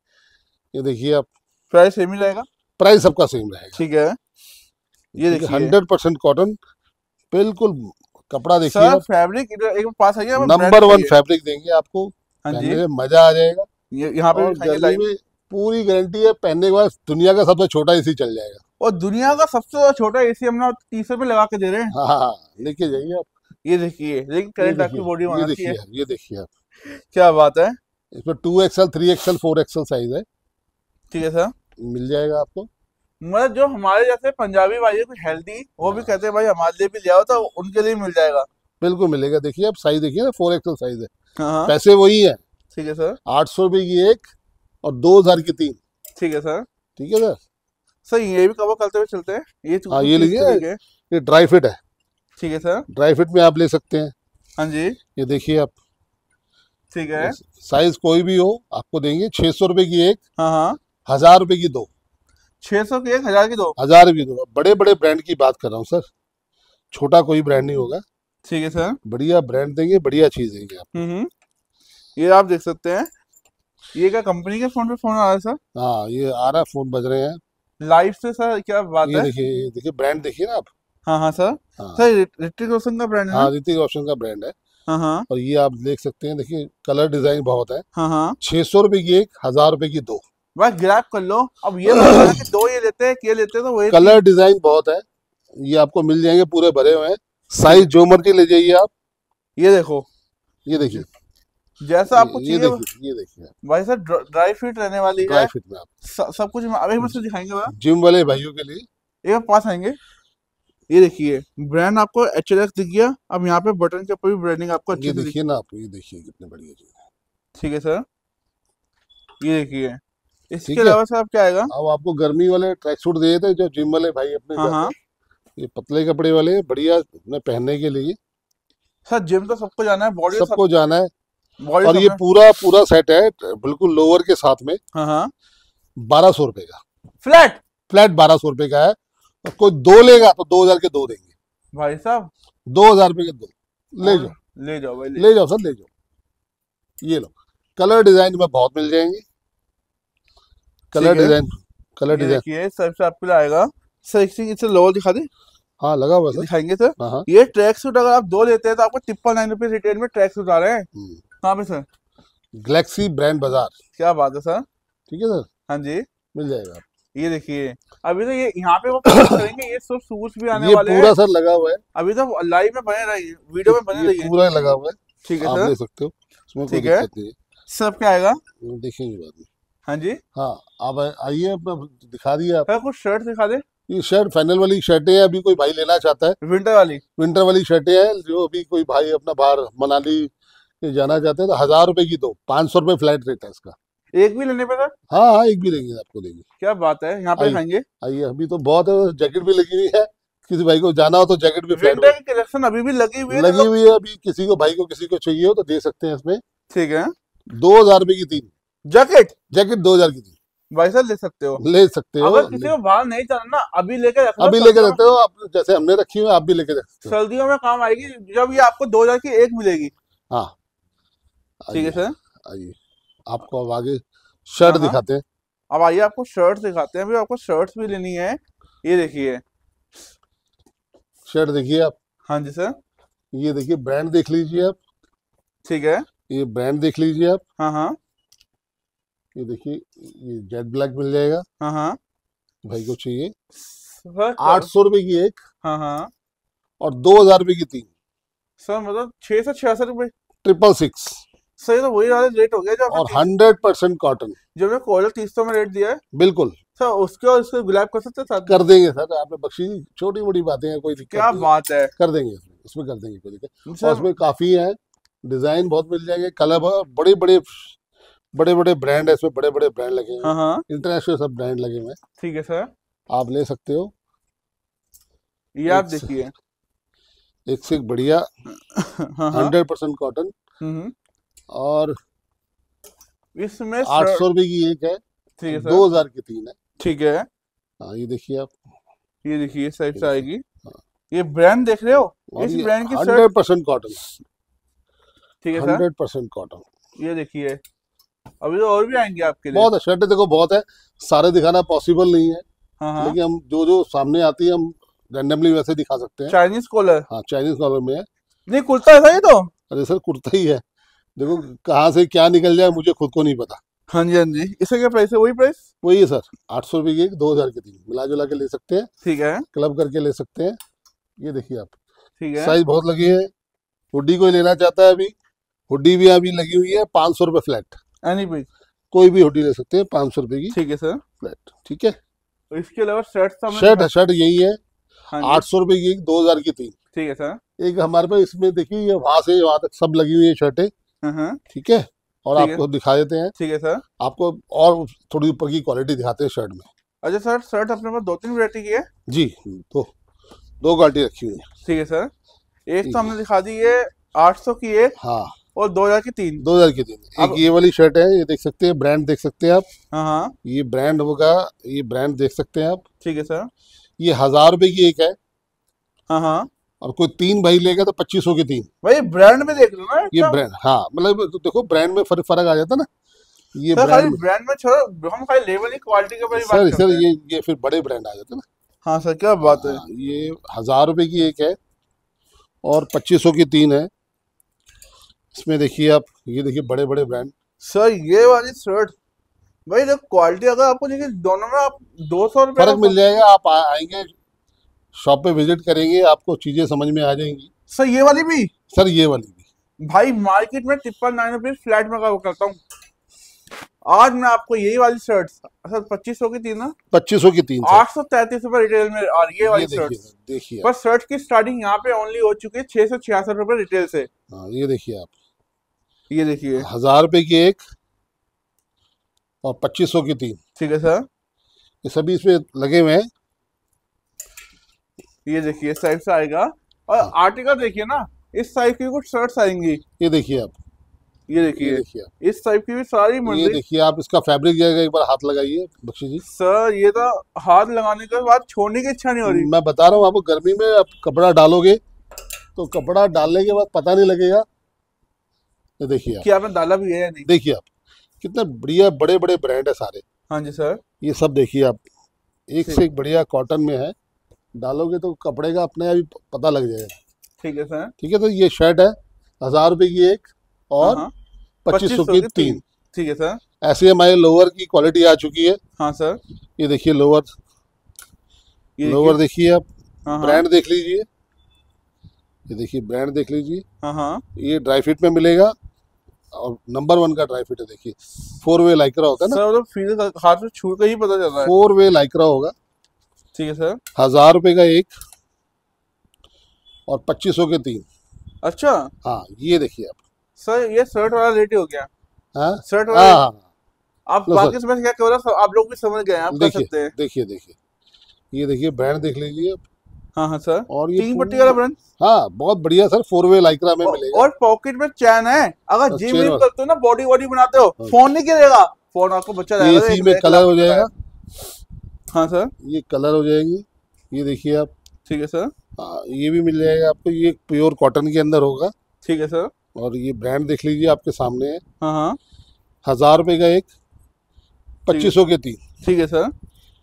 ये देखिए आप, प्राइस सेम ही रहेगा, प्राइस सबका सेम रहेगा। ठीक है। ये देखिए 100% कॉटन, बिल्कुल कपड़ा देखिए सर, आप, फैब्रिक एक पास आइए, नंबर 1 फैब्रिक देंगे आपको। हाँ जी, पहनने में मजा आ जाएगा। यहाँ पे और दिखाएंगे गर्मी में पूरी गारंटी है, पहनने के बाद दुनिया का सबसे छोटा एसी चल जाएगा। और दुनिया का सबसे छोटा एसी हम 30 रुपए लगा के दे रहे हैं। हाँ, लेके जाइए आप। ये देखिए, लेकिन करंट आपकी बॉडी ये बनाती देखिए है, आप, ये देखिए आप, क्या बात है। इसमें 2XL, 3XL, 4XL साइज है, ठीक है सर। मिल जाएगा आपको। मतलब जो हमारे जैसे पंजाबी भाई है कुछ हेल्दी, वो भी कहते हैं भाई हमारे लिए भी ले आओ, तो उनके लिए मिल जाएगा। बिल्कुल मिलेगा। देखिए आप, साइज देखिए ना, 4XL साइज है, हाँ पैसे वही है। ठीक है सर। 800 रुपए की एक और 2000 की 3। ठीक है सर। ठीक है सर। सर ये भी कवर करते हुए चलते हैं, ये हाँ, ये लीजिए, ये ड्राई फिट है। ठीक है सर। ड्राई फिट में आप ले सकते हैं। हाँ जी, ये देखिए आप, ठीक है। साइज कोई भी हो आपको देंगे। 600 रुपए की एक, हाँ हाँ, 1000 रुपए की 2। 600 की एक, 1000 की 2। 1000 की 2। बड़े बड़े ब्रांड की बात कर रहा हूँ सर, छोटा कोई ब्रांड नहीं होगा। ठीक है सर। बढ़िया ब्रांड देंगे, बढ़िया चीज देंगे आप। ये आप देख सकते हैं, ये क्या कंपनी के फोन पे फोन आ रहा है सर? हाँ, ये आ रहा है, फोन बज रहे हैं लाइव से सर, क्या बात है। ये देखिए ब्रांड देखिए ना आप। हाँ हाँ सर। हाँ, सर ऋतिक रोशन का ब्रांड है हाँ, ना? ऋतिक रोशन का ब्रांड है। हाँ हाँ, और ये आप देख सकते हैं, देखिए कलर डिजाइन बहुत है। हाँ हाँ, 600 रुपए की एक, 1000 रुपए की 2। बस ग्रैब कर लो। अब ये बोलना है कि 2 ये लेते हैं, ये लेते हैं, तो वही कलर डिजाइन बहुत है, ये आपको मिल जाएंगे, पूरे भरे हुए हैं। साइज जो मर्जी ले जाइए आप। ये देखो, ये देखिए, जैसा आपको ये चाहिए। देखिए, ये देखिए भाई सर ड्राई फिट रहने वाली है, ड्राई फिट में आप, सब कुछ अभी हम दिखाएंगे बड़ा। जिम वाले भाइयों के लिए। एक बार पास आएंगे, ये देखिए ब्रांड आपको HLX दिख गया। अब यहाँ पे बटन के ऊपर भी ब्रांडिंग आपको अच्छी ये से देखिए ना आप, ये देखिए कितने बढ़िया चीज है। ठीक है सर। ये देखिए, इसके ठीक है। अलावा सर आप क्या आएगा? अब आपको गर्मी वाले ट्रैक सूट दिए थे जो जिम वाले भाई अपने हाँ हाँ, ये पतले कपड़े वाले, बढ़िया अपने पहनने के लिए। सर जिम तो सबको जाना है, बॉडी सबको जाना है। बॉडी और ये पूरा सेट है, बिल्कुल लोअर के साथ में। हाँ हाँ, 1200 रुपए का फ्लैट 1200 रुपए का है। और कोई 2 लेगा तो 2000 के 2 देंगे। भाई साहब, 2000 रुपए के 2 ले जाओ। ले जाओ भाई, ले जाओ सर, ले जाओ। ये लो, कलर डिजाइन में बहुत मिल जाएंगे। कलर डिजाइन देखिए सर से आपको आएगा सर। इसे लोअर दिखा दे। हाँ, लगा हुआ सर, दिखाएंगे सर। हाँ। ये ट्रैक सूट अगर आप 2 लेते हैं तो आपको 999 रुपए रिटेल में ट्रैक सूट आ रहे हैं। कहाँ पे सर? गैलेक्सी ब्रांड बाजार। क्या बात है सर। ठीक है सर, हाँ जी, मिल जाएगा। ये देखिए, अभी तो ये यहाँ पे वो करेंगे, ये सब सूट्स भी आने वाले हैं। पूरा सर लगा हुआ है, अभी तो लाइव में बने रहिए, वीडियो में बने रहिए। पूरा लगा हुआ है। ठीक है आप सर, ले सकते हो, उसमें कोई ठीक है। दिक्कत नहीं है। सब क्या आएगा? देखेंगे बाद में। हाँ जी, हाँ, आप आइए, अपना दिखा दिए आप। कुछ शर्ट दिखा दे। ये शर्ट फाइनल वाली शर्टें हैं, अभी कोई भाई लेना चाहता है, विंटर वाली शर्टें हैं, जो अभी कोई भाई अपना बाहर मनाली जाना चाहते हैं तो 1000 रुपए की दो, 500 रुपए फ्लैट रेट है इसका। एक भी लेने पे सर? हाँ हाँ, एक भी लेंगे, आपको देंगे। क्या बात है, यहाँ पे खाएंगे। आइए, अभी तो बहुत जैकेट भी लगी हुई है, किसी भाई को जाना हो तो जैकेट भी विंटर की कलेक्शन अभी भी लगी हुई है, अभी किसी को भाई को किसी को चाहिए हो तो दे सकते हैं इसमें। ठीक है। 2000 रुपए की 3 जैकेट 2000 की 3 भाई सर ले सकते हो, अगर किसी को बाहर नहीं जाना ना, अभी लेके रखते हो आप, जैसे हमने रखी हुई आप भी लेके रख सकते हो, सर्दियों में काम आएगी जब ये आपको 2000 की एक मिलेगी। हाँ ठीक है सर। आइए, आपको अब आगे शर्ट दिखाते हैं। अब आइए आपको शर्ट दिखाते हैं, अभी आपको शर्ट्स भी लेनी है। ये देखिए शर्ट, देखिए आप। हाँ जी सर। ये देखिए, ब्रांड देख लीजिए आप। ठीक है, ये ब्रांड देख लीजिए आप। हाँ हाँ। ये देखिए, ये जेट ब्लैक मिल जाएगा, हाँ हाँ। भाई को चाहिए 800 रुपए की एक, हाँ हाँ, और 2000 रुपए की 3 सर, मतलब 666 रुपए, 666 सही। तो वही वाला रेट हो गया जो और 100% कॉटन, जो मैं कॉलर 300 में रेट दिया है। बिल्कुल सर, उसके और इसको गुलाब कर सकते हैं? कर देंगे सर, आपने बख्शी, छोटी मोटी बातें हैं, कोई दिक्कत क्या बात है, कर देंगे उसमें कर देंगे, कोई दिक्कत। और उसमें काफी है, डिजाइन बहुत मिल जाएंगे, कलर, बड़े बड़े ब्रांड है इसमें, बड़े बड़े ब्रांड लगे हैं। हाँ, इंटरनेशनल सब ब्रांड लगे हुए हैं। ठीक है सर, आप ले सकते हो। ये आप देखिए, एक से एक बढ़िया 100% कॉटन, और इसमें 800 रुपए की एक है, ठीक है सर, 2000 की 3 है। ठीक है। हाँ, ये देखिए आप, ये देखिए इस टाइप से आएगी। ये ब्रांड देख रहे हो, इस ब्रांड की 100% कॉटन, ठीक है सर, 100% कॉटन। ये देखिए, अभी तो और भी आएंगे आपके लिए। बहुत है शर्ट, देखो बहुत है, सारे दिखाना पॉसिबल नहीं है। हाँ, लेकिन हम जो सामने आती है हम रैंडमली वैसे दिखा सकते हैं। चाइनीज कॉलर, हाँ, चाइनीज कॉलर में है। नहीं, कुर्ता है ये तो। अरे सर, कुर्ता ही है, देखो कहाँ से क्या निकल जाए मुझे खुद को नहीं पता। हाँ जी, हाँ जी। इसका क्या प्राइस है? वही प्राइस, वही है सर, 800 रुपए की एक, 2000 की 3, मिला जुला के ले सकते हैं। ठीक है, क्लब करके ले सकते हैं। ये देखिए आप, ठीक है, साइज बहुत लगी है। हुडी कोई लेना चाहता है, अभी हुडी भी अभी लगी हुई है 500 रुपए फ्लैट, एनी भी कोई भी हुडी ले सकते हैं 500 रुपए की, ठीक है सर, फ्लैट। ठीक है, तो इसके अलावा शर्ट यही है, 800 रुपए की एक, 2000 की 3। ठीक है सर। एक हमारे पास इसमें देखिए, ये वहां से वहां तक सब लगी हुई है शर्टें, ठीक है, और आपको दिखा देते हैं। ठीक है सर, आपको और थोड़ी ऊपर की क्वालिटी दिखाते हैं शर्ट में। अच्छा सर, शर्ट अपने पास 2-3 वैरायटी की है जी, तो 2 क्वालिटी रखी हुई है। ठीक है सर, एक तो हमने दिखा दी है 800 की एक, हाँ, और 2000 की 3। 2000 की 3 एक ये वाली शर्ट है, ये देख सकते हैं, ब्रांड देख सकते हैं आप। हाँ, ये ब्रांड होगा, ये ब्रांड देख सकते हैं आप। ठीक है सर, ये 1000 रुपए की एक है। हाँ, और कोई 3 भाई लेगा तो 2500 की 3। भाई ब्रांड में देख लो ना, ये ब्रांड, हाँ, मतलब देखो ब्रांड में फर्क आ जाता है ना। ये ब्रांड में छोड़ो, हम खाली लेवल ही क्वालिटी के बारे में बात करते हैं। ये फिर बड़े ब्रांड आ जाते हैं ना। हाँ सर, क्या बात है। ये 1000 रुपए की एक है और 2500 की 3 है। इसमें देखिए आप, ये देखिए बड़े बड़े ब्रांड। सर ये वाली शर्ट भाई, जब क्वालिटी अगर आपको देखिए, दोनों में आप 200 रुपए फर्क मिल जाएगा। आप आएंगे शॉप पे विजिट करेंगे, आपको चीजें समझ में आ जाएंगी। सर ये वाली भी, सर ये वाली भी भाई मार्केट में 999 रुपीज फ्लैट में करता हूँ, आज मैं आपको यही वाली शर्ट सर 2500 की 3 ना, 2500 की 3, 833 रुपए रिटेल में आ रही है वाली शर्ट। देखिए, पर शर्ट की स्टार्टिंग यहाँ पे ओनली हो चुकी है 666 रुपए रिटेल से। हाँ, ये देखिए आप, ये देखिए 1000 रुपए की एक और 2500 की 3। ठीक है सर, ये सभी इसमें लगे हुए हैं। ये देखिए इस टाइप से आएगा, और आर्टिकल देखिए ना, इस टाइप की कुछ शर्ट्स आएंगी। ये देखिए आप, ये देखिए इस टाइप की भी सारी मिल रही। ये देखिए आप, इसका फैब्रिक जाएगा, एक बार हाथ लगाइए बख्शी जी। सर ये तो हाथ लगाने के बाद छोड़ने की इच्छा नहीं हो रही। मैं बता रहा हूँ आपको, गर्मी में आप कपड़ा डालोगे तो कपड़ा डालने के बाद पता नहीं लगेगा। ये देखिए क्या आपने डाला भी है या नहीं। देखिए आप, कितने बढ़िया बड़े बड़े ब्रांड है सारे। हाँ जी सर, ये सब देखिए आप, एक से एक बढ़िया कॉटन में है। डालोगे तो कपड़े का अपने आप ही पता लग जाएगा। ठीक है सर, ठीक है। तो ये शर्ट है 1000 रुपए की एक और 2500 की 3। ठीक है सर, ऐसे हमारे लोअर की क्वालिटी आ चुकी है। हाँ सर, ये देखिए लोअर, देखिए आप, ब्रांड देख लीजिए। ये देखिए ब्रांड देख लीजिए। ये ड्राई फिट में मिलेगा और नंबर 1 का ड्राई फिट है। देखिए 4 वे लाइक्रा होता है ना सर, तो फील हाथ में छू के ही पता चल रहा है। 4 वे लाइक्रा होगा। ठीक है सर। 1000 रुपए का एक और 2500 के 3। अच्छा हाँ ये देखिए आप सर, ये शर्ट वाला रेट ही हो गया। हाँ शर्ट हाँ वाला हाँ, आप लो बाकी सर समझ क्या कर रहे हो, आप लोग भी समझ गए हैं, आप कर देखिए सकते हैं। देखिए देखिए, ये देखिए ब्रांड देख लीजिए आप। हाँ हाँ सर, और ये 3 पट्टी वाला ब्रांड। हाँ बहुत बढ़िया सर, 4 वे लाइक्रा में मिलेगा। और पॉकेट में चैन है, अगर जिम चेन विम वाला करते हो ना, बॉडी वॉडी बनाते हो, हाँ। फोन नहीं गिरेगा, फोन आपको बच्चा ये रहेगा इसी में कलर हो जाएगा। हाँ सर, ये कलर हो जाएगी, ये देखिए आप। ठीक है सर। हाँ ये भी मिल जाएगा आपको, ये प्योर कॉटन के अंदर होगा। ठीक है सर। और ये ब्रांड देख लीजिए आपके सामने है। हाँ हाँ 1000 रुपए का एक, 2500 के 3। ठीक है सर।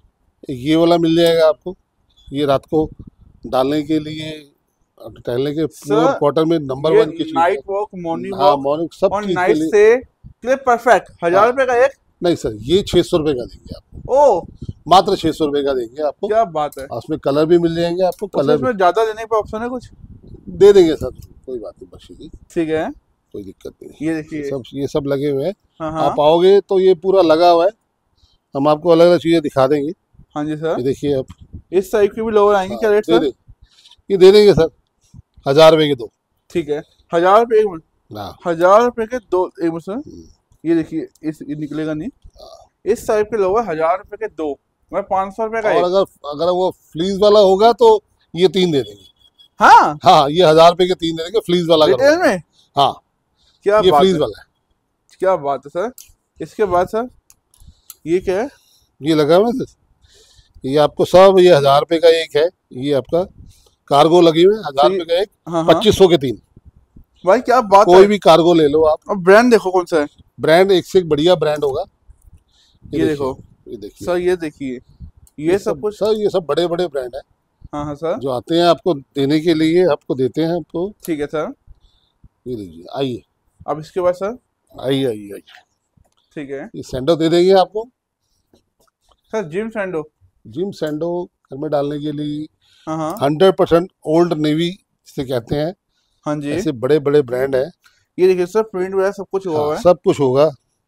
ये वाला मिल जाएगा आपको, ये रात को डालने के लिए, टहलने के, प्योर सर कॉटन में नंबर 1 की चीज है। नाइट वॉक, मॉर्निंग हाँ वॉक मॉर्निंग सब और चीज के नाइट लिए। से क्लिप परफेक्ट। 1000 रुपए का एक। नहीं सर, ये 600 रुपए का देंगे आपको, ओ मात्र 600 रुपए का देंगे आपको। क्या बात है। और उसमें कलर भी मिल जाएंगे आपको, कलर उसमें ज्यादा देने का ऑप्शन है कुछ? दे देंगे सर, कोई बात नहीं बख्शी जी, ठीक है, कोई दिक्कत नहीं। ये देखिए। ये सब लगे हुए हैं। हाँ हाँ आप आओगे तो ये पूरा लगा हुआ है, हम आपको अलग अलग चीजें दिखा देंगे। हाँ जी ये सर। देखिए आप। इस टाइप के भी लोअर आएंगे क्या रेट दे सर? दे, ये दे देंगे सर, 1000 रुपए के 2। ठीक है, 1000 रुपए एक मिनट, हाँ 1000 रुपए के 2 एक मिनट सर। ये देखिए, इस ये निकलेगा नहीं, इस टाइप के लोअर 1000 रुपए के 2, मैं 500 रुपए का और एक। अगर अगर वो फ्लीस वाला होगा तो ये 3 दे देंगे। हाँ हाँ ये 1000 रुपए के 3 दे देंगे, फ्लीस वाला रिटेल करोगे। में? हाँ क्या ये बात फ्लीस है, वाला है। क्या बात है सर। इसके बाद सर ये क्या है? ये लगा हुआ है सर, ये आपको सब, ये 1000 रुपए का एक है, ये आपका कार्गो लगी हुई है। 1000 रुपए का एक, हाँ हाँ 2500 के 3। भाई क्या बात कोई है। भी कार्गो ले लो आप। अब ब्रांड देखो कौन सा है। ब्रांड एक से एक बढ़िया ब्रांड होगा। ये देखो ये देखिए सर, ये देखिए, ये सब कुछ। सर, ये सब बड़े बड़े ब्रांड है हाँ हाँ सर, जो आते हैं आपको देने के लिए, आपको देते हैं आपको। ठीक है सर। ये लीजिए, आइए अब इसके बाद सर, आइए आइए आइए, ठीक है ये सैंडो दे देंगे आपको। Sir, gym sando. Gym sando घर में डालने के लिए हाँ हाँ 100% ओल्ड नेवी जिसे कहते हैं, हाँ जी, ऐसे बड़े बड़े ब्रांड है। ये देखिए सर, प्रिंट वगैरह सब कुछ हुआ हुआ हाँ, है। सब कुछ होगा।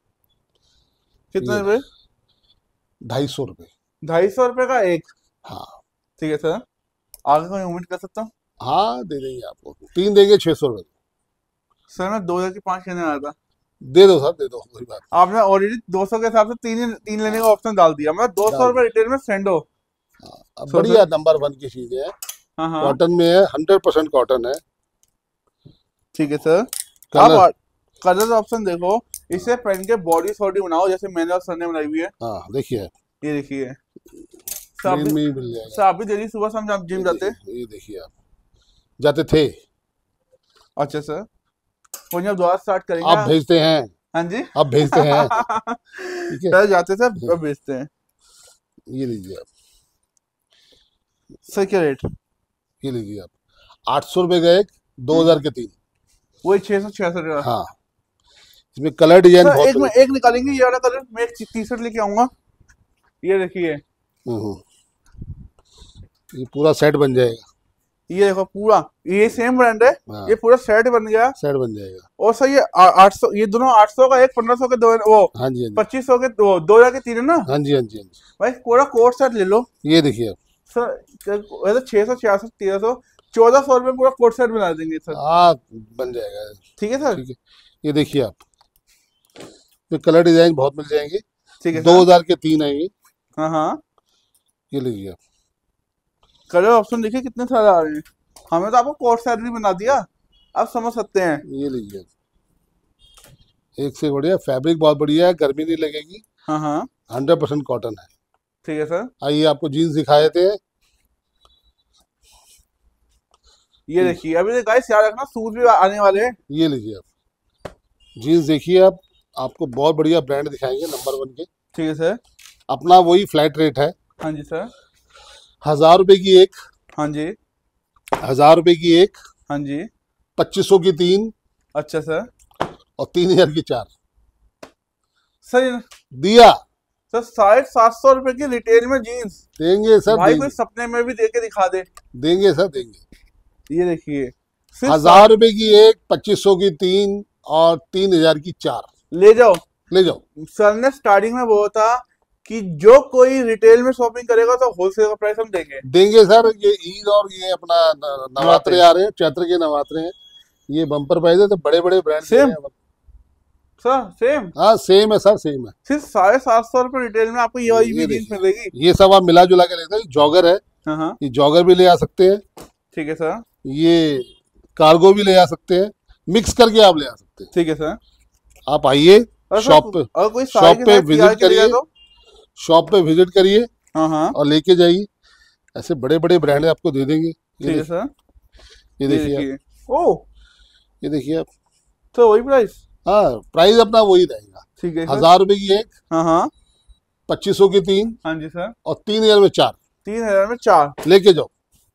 कितने ये रुपए? 250 रुपये। 250 रुपए का एक। हाँ ठीक है सर, आगे कोई उम्मीद कर सकता हूँ? हाँ दे देंगे आपको, 3 देंगे 600 रुपये। सर मैं 2000 की 5 कहने आया था, दे दो सर, दे दो, कोई बात आपने ऑलरेडी 200 के हिसाब से तीन लेने का ऑप्शन डाल दिया। मैं 200 रुपए रिटेल में सैंडो। नहीं। अब बढ़िया नंबर 1 की चीज है, हाँ हाँ कॉटन में है, 100% कॉटन है। ठीक है सर। कलर, आप कलर ऑप्शन देखो, इसे पहन के बॉडी सॉडी बनाओ जैसे मैंने और सर ने बनाई हुई है। हाँ देखिए ये देखिए, प्लेन में ही मिल जाएगा। सर आप भी डेली सुबह शाम जब जिम जाते? ये देखिए आप जाते थे, अच्छा सर, वो जब दोबारा स्टार्ट करेंगे आप भेजते हैं। हाँ जी आप भेजते हैं ठीक है, पहले जाते थे, अब बेचते हैं। ये लीजिए आप, सर क्या रेट? ये लीजिए आप, 800 रुपए का एक, 2000 के 3। वही 666 का। हाँ इसमें कलर डिजाइन बहुत एक में एक निकालेंगे, ये वाला कलर मैं एक टी शर्ट लेके आऊंगा। ये देखिए, ये पूरा सेट बन जाएगा। ये देखो पूरा, ये सेम ब्रांड है। हाँ। ये पूरा सेट बन गया, सेट बन जाएगा। और सर ये 800, ये दोनों 800 का एक, 1500 के दो, वो हाँ जी हाँ जी 2500 के दो, 2000 के 3 है ना हाँ जी हाँ जी हाँ जी। भाई। पूरा कोट सेट ले लो ये देखिए आप, सर, वैसे 600, 66, 1300, 1400 रुपये पूरा कोट सेट बना देंगे सर। हाँ बन जाएगा। ठीक है सर, ठीक है, ये देखिए आप, ये कलर डिजाइन बहुत मिल जाएंगे। ठीक है सर। 2000 के 3 आएंगे। हाँ हाँ, ये लीजिए आप, कलर ऑप्शन देखिए कितने सारे आ रहे हैं। हमें तो आपको कोट सेट भी बना दिया, आप समझ सकते हैं। ये लीजिए, एक से बढ़िया, फैब्रिक बहुत बढ़िया है, गर्मी नहीं लगेगी। हाँ हाँ 100% कॉटन है। ठीक है सर। आइए आपको जीन्स दिखाए थे। ये देखिए, अभी तो गाइस याद रखना, सूट भी आने वाले हैं। ये लीजिए आप, जीन्स देखिए आप, आपको बहुत बढ़िया ब्रांड दिखाएंगे नंबर 1 के। ठीक है सर। अपना वही फ्लैट रेट है। हाँ जी सर। 1000 रुपए की एक, हाँ जी 1000 रुपए की एक, हाँ जी। 2500 की 3 अच्छा सर। और 3000 की 4 सर दिया। सर 750 रुपए की रिटेल में जीन्स देंगे सर, भाई, देंगे। कोई सपने में भी दे के दिखा दे। देंगे सर, देंगे। ये देखिए, 1000 रुपए की एक, 2500 की 3 और 3000 की 4। ले जाओ। ले जाओ। सर ने स्टार्टिंग में बोला था कि जो कोई रिटेल में शॉपिंग करेगा तो होलसेल का प्राइस हम देंगे सर। ये ईद और ये अपना नवरात्रे आ रहे हैं, चैत्र के नवरात्रे हैं, ये बम्पर प्राइस है। तो बड़े बड़े ब्रांड सेम सर, सेम हाँ सेम है सर, सेम है। सिर्फ 750 रुपए रिटेल में आपको ये वाली भी जींस मिलेगी। ये सब आप मिला जुला के लेते हैं। जॉगर है, ये जॉगर भी ले आ सकते हैं, ठीक है सर। ये कार्गो भी ले आ सकते हैं, मिक्स करके आप ले आ सकते हैं, ठीक है सर। आप आइए शॉप पे, विजिट करिए, शॉप पे विजिट करिए और लेके जाइए। ऐसे बड़े बड़े ब्रांड आपको दे देंगे। ठीक है सर। ये देखिए, ओ ये देखिए आप, तो वही प्राइस, हाँ प्राइस अपना वही रहेगा। ठीक है, 1000 रुपए की एक, 2500 की 3, हाँ जी सर, और 3000 में 4, 3000 में 4 लेके जाओ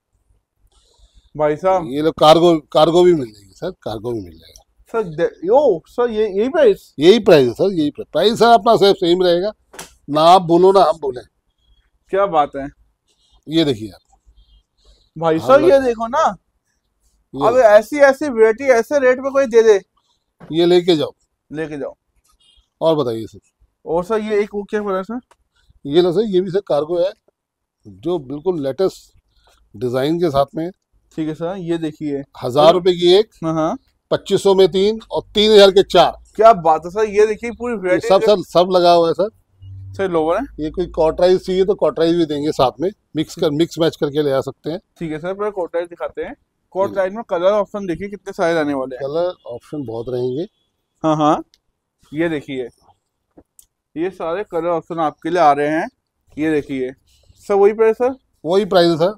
भाई साहब। ये लोग कार्गो भी मिल जाएगी सर, कार्गो भी मिल जाएगा सर। यो सर, यही प्राइस, यही प्राइस है सर, यही प्राइस सर अपना सब सेम रहेगा, ना आप बोलो ना हम बोले। क्या बात है। ये देखिए आप भाई साहब, ये देखो ना, अब ऐसी ऐसी वैरायटी ऐसे रेट में कोई दे दे, ये लेके जाओ, लेके जाओ। और बताइए सर। और सर ये एक वो क्या बोला सर, ये लो सर, ये भी सर कार्गो है, जो बिल्कुल लेटेस्ट डिजाइन के साथ में। ठीक है सर, ये देखिए 1000 रुपए की एक, 2500 में 3 और 3000 के 4। क्या बात है सर, ये देखिए पूरी वैरायटी सब लगा हुआ है सर। सर लोवर है, ये कोई कॉटराइज चाहिए तो कॉटराइज भी देंगे साथ में, मिक्स मैच करके ले आ सकते हैं। ठीक है सर, पहले कॉटराइज दिखाते हैं। कॉटराइज में कलर ऑप्शन देखिए कितने सारे आने वाले हैं। कलर ऑप्शन बहुत रहेंगे। ये देखिए, ये सारे कलर ऑप्शन आपके लिए आ रहे हैं। ये देखिए सर, वही प्राइस सर, वही प्राइस है सर।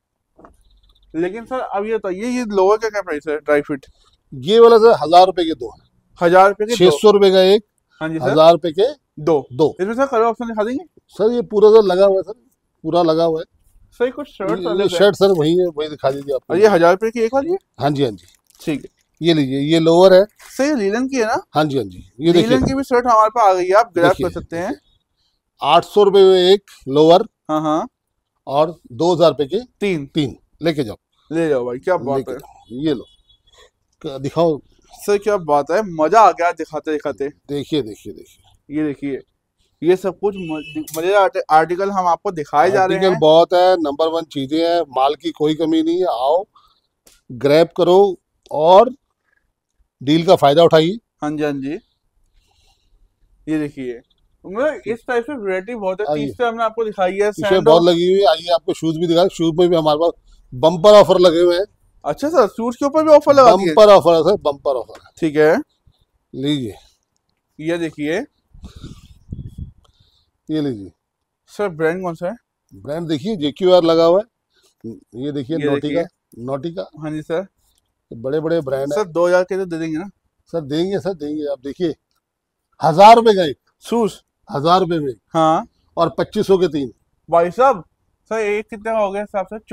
लेकिन सर अब ये बताइए, ये लोअर का क्या प्राइस है ड्राई फिट? ये वाला सर 1000 रुपए के 2 है, 1000 रुपए के 600 रुपए का एक, हाँ जी 1000 रुपए के दो। इसमें सर कलर ऑप्शन दिखा देंगे सर? ये पूरा सर लगा हुआ है सर, पूरा लगा हुआ है सर। कुछ शर्ट सर वही है, वही दिखा दीजिए आप। ये 1000 रुपए की एक वाली है? हाँ जी, हाँ जी, ठीक है। ये लीजिए, ये लोअर है सर, ये लीलन की है ना? हाँ जी, हाँ जी। ये देखिए, लीलन की भी शर्ट हमारे पास आ गई है, आप ग्रैब कर सकते हैं। 800 रुपए में एक लोअर, और 2000 रुपए के 3 लेके जाओ, ले जाओ भाई। क्या बात है, ये लो, दिखाओ सर। क्या बात है, मजा आ गया दिखाते दिखाते। देखिए देखिए देखिए, ये देखिए, ये सब कुछ मजेदार आर्टिकल हम आपको दिखाए जा रहे हैं। बहुत है, नंबर 1 चीजें हैं, माल की कोई कमी नहीं है। आओ ग्रैब करो और डील का फायदा उठाइए। हाँ जी, हाँ जी। ये देखिए, इस टाइप से वैरायटी बहुत है। 30 से हमने आपको दिखाई है, बहुत लगी हुई है। आइए आपको शूज भी दिखा, शूज में भी हमारे पास बम्पर ऑफर लगे हुए हैं। अच्छा सर, शूज के ऊपर भी ऑफर लगा दिए? बम्पर ऑफर है सर, बम्पर ऑफर है। ठीक है, लीजिए, ये देखिए, ये लीजिए सर। ब्रांड कौन सा है? ब्रांड देखिए, JQR लगा हुआ है। ये देखिए, नोटिका। हाँ जी सर, बड़े बड़े ब्रांड है सर। 2000 के तो दे देंगे ना? सर देंगे, सर देंगे। आप देखिए, 1000 रुपए का एक शूज, 1000 रुपए में, और 2500 के 3। भाई साहब, सर एक कितने का हो गया हिसाब से?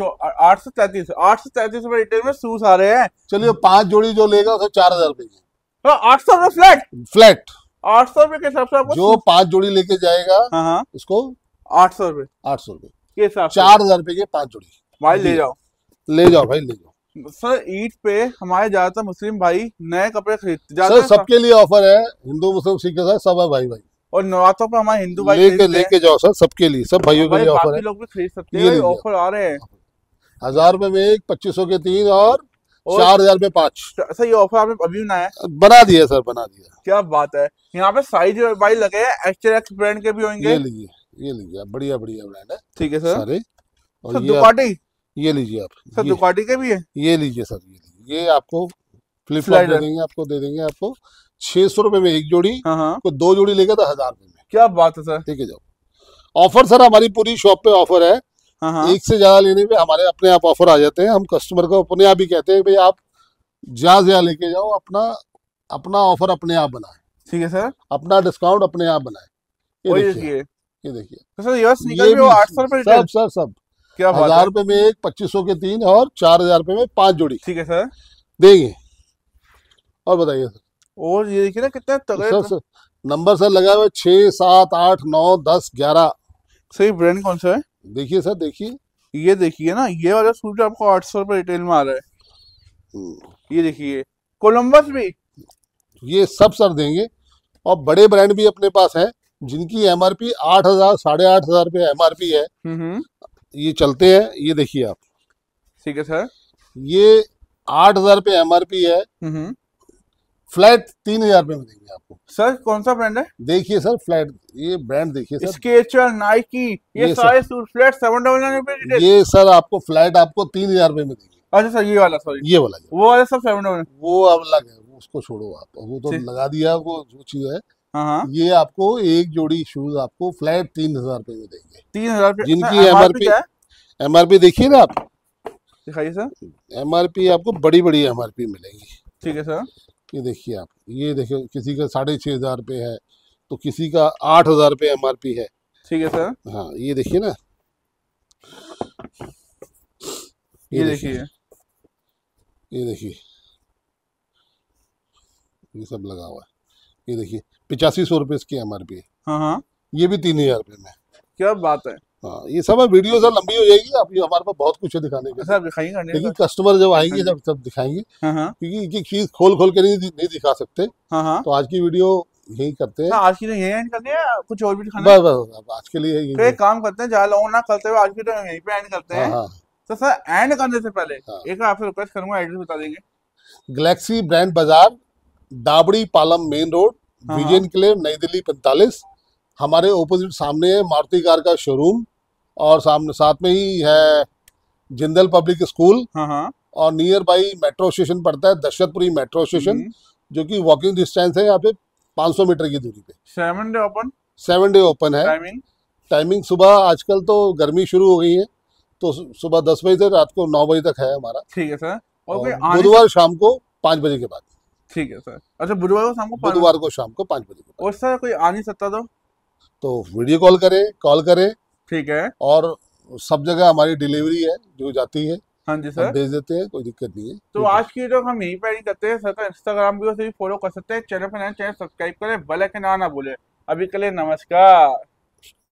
833 रुपए रिटेल में शूज आ रहे हैं। चलिए 5 जोड़ी जो लेगा उसे 4000 रुपए की। 800 रुपए फ्लैट 800 रुपए के हिसाब से आपको जो 5 जोड़ी लेके जाएगा उसको 800 रुपए, 800 रुपए के हिसाब 4000 रुपए के 5 जोड़ी। भाई ले जाओ, ले जाओ भाई, ले जाओ। सर ईद पे हमारे ज्यादातर मुस्लिम भाई नए कपड़े खरीदते जाते हैं। सबके लिए ऑफर है, हिंदू मुस्लिम सिख ईसाई सब है भाई भाई। और नवरात्रों पे हमारे हिंदू भाई लेके जाओ सर, सबके लिए, सब भाइयों के लिए ऑफर है। लोग भी खरीद सकते हैं, ऑफर आ रहे हैं। 1000 रुपए में एक, 2500 के 3 और 4000 में 5। सर ये ऑफर आपने अभी बनाया है? बना दिया सर, बना दिया। क्या बात है। यहाँ पे साइज भाई लगे हैं, एक्स ब्रांड के भी होंगे। ये लीजिए, ये लीजिए, बढ़िया बढ़िया ब्रांड है। ठीक है सर, सारे। और दुकाटी, ये लीजिए आप सर। दुकाटी के भी है? ये लीजिए सर, ये लीजिए। ये आपको फ्लिप फ्लॉप दे देंगे आपको 600 रुपए में एक जोड़ी। कोई 2 जोड़ी लेगा तो 1000 रुपए में। क्या बात है सर, ठीक है जाओ। ऑफर सर हमारी पूरी शॉप पे ऑफर है। एक से ज्यादा लेने पे हमारे अपने आप ऑफर आ जाते हैं। हम कस्टमर को अपने आप ही कहते हैं भाई आप ज्यादा लेके जाओ, अपना ऑफर अपने आप बनाए। ठीक है सर, अपना डिस्काउंट अपने आप बनाए। ये देखिए, ये देखिए सर। ये स्नीकर भी 800 रुपए सब। क्या 1000 रुपए में एक, 2500 के 3 और 4000 रुपए में 5 जोड़ी। ठीक है सर, देंगे। और बताइए सर। और ये देखिए ना कितना तगड़े सर नंबर सर लगा हुआ है 6, 7, 8, 9, 10, 11। सही ब्रांड कौन सा है? देखिए सर, देखिए, ये देखिए ना, ये वाला सूट आपको 800 रुपए रिटेल में आ रहा है। ये देखिए, कोलंबस भी, ये सब सर देंगे। और बड़े ब्रांड भी अपने पास है, जिनकी एमआरपी 8,000 8,500 रुपये एमआरपी है, ये चलते हैं। ये देखिए आप, ठीक है सर, ये 8,000 रुपये एमआरपी है, फ्लैट 3,000 रुपये में देंगे आपको। सर कौन सा ब्रांड है? देखिए सर, फ्लैट, ये ब्रांड देखिए सर, स्केचर, नाइकी, ये सारे सूट फ्लैट 799 रुपए। ये सर आपको फ्लैट आपको 3,000 रुपये में देंगे। अच्छा सर, ये वाला, सॉरी ये वाला, वो वाला सब 799, वो अब अलग है, उसको छोड़ो आप, वो तो लगा दिया, वो जो चीज है। हाँ, ये आपको एक जोड़ी शूज आपको फ्लैट 3,000 रुपये में देंगे। 3,000 रुपये। जिनकी एमआरपी देखिए ना आप, दिखाइए सर। एमआरपी आपको बड़ी बड़ी एमआरपी मिलेंगी। ठीक है सर, ये देखिए आप, ये देखिए किसी का 6,500 रुपये है, तो किसी का 8,000 रुपये एमआरपी है। ठीक है सर, हाँ, ये देखिए ना, ये देखिए, ये देखिए, ये सब लगा हुआ है। ये देखिए 8500 रुपये इसकी एमआरपी है। हाँ, ये भी 3,000 रुपये में। क्या बात है। हाँ, ये सब वीडियो सर लंबी हो जाएगी, आप ये हमारे पास बहुत कुछ है दिखाने के, सर दिखाइएगा, लेकिन कस्टमर जब आएंगे जब दिखाएंगे, क्योंकि एक चीज खोल खोल के नहीं दिखा सकते। तो आज की वीडियो यही करते हैं। आज की तो यही एंड करते हैं, कुछ और भी दिखाना है? बस आज के लिए यही। तो एक काम करते हैं, ज्यादा लॉन्ग ना करते हुए आज की तो यहीं पे एंड करते हैं। तो सर एंड करने से पहले एक आपसे रिक्वेस्ट करूंगा, एड्रेस बता देंगे। Galaxy brand Bazaar, Dabri Palam main road, Vijay Enclave, New Delhi 45। हमारे ओपोजिट सामने है मारुति कार का शोरूम, और सामने साथ में ही है जिंदल पब्लिक स्कूल, और नियर बाई मेट्रो स्टेशन पड़ता है, दशरथपुरी मेट्रो स्टेशन, जो कि वॉकिंग डिस्टेंस है यहाँ पे 500 मीटर की दूरी पे। 7 डे ओपन? 7 डे ओपन है। टाइमिंग सुबह, आजकल तो गर्मी शुरू हो गई है, तो सुबह 10 बजे से रात को 9 बजे तक है हमारा। ठीक है सर। और बुधवार शाम को 5 बजे के बाद। ठीक है सर। अच्छा, बुधवार को शाम को शाम को 5 बजे के बाद। और सर कोई आ नहीं सकता तो वीडियो कॉल करें। ठीक है। और सब जगह हमारी डिलीवरी है जो जाती है। हाँ जी सर, भेज देते हैं, कोई दिक्कत नहीं है। तो आज की तो हम यहीं पर करते हैं सर का इंस्टाग्राम भी भी फॉलो कर सकते हैं। चैनल पर नए, चैनल सब्सक्राइब करें, बेल आइकन आना ना भूले। अभी के लिए नमस्कार।